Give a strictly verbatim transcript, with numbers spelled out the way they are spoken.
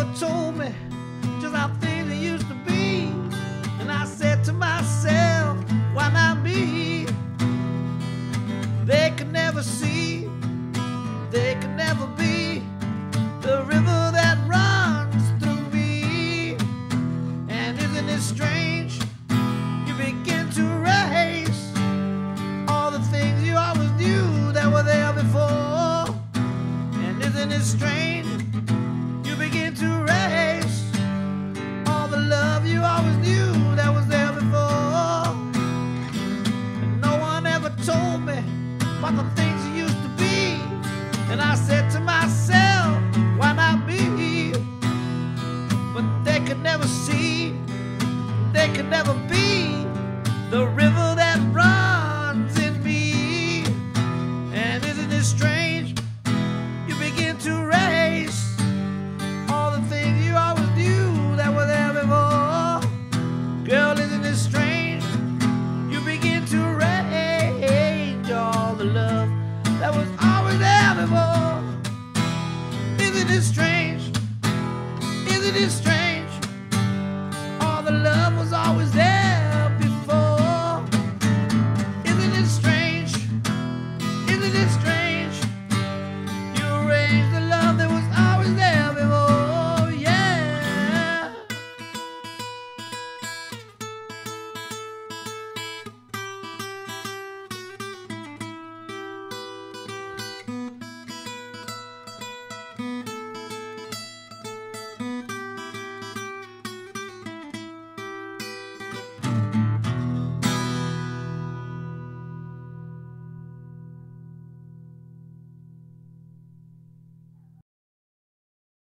ever told me just how things used to be. And I said to myself, why not me? They could never see, they could never be the river that runs through me. And isn't it strange? You begin to erase all the things you always knew that were there before. And isn't it strange? You begin to erase all the love you always knew that was there before. And no one ever told me about the things you used to be. And I said to myself, why not me? But they could never see, they could never be the river that runs in me. And isn't it strange? You begin to erase all the things you always knew that were there before. Girl, isn't it strange? You begin to erase all the love that was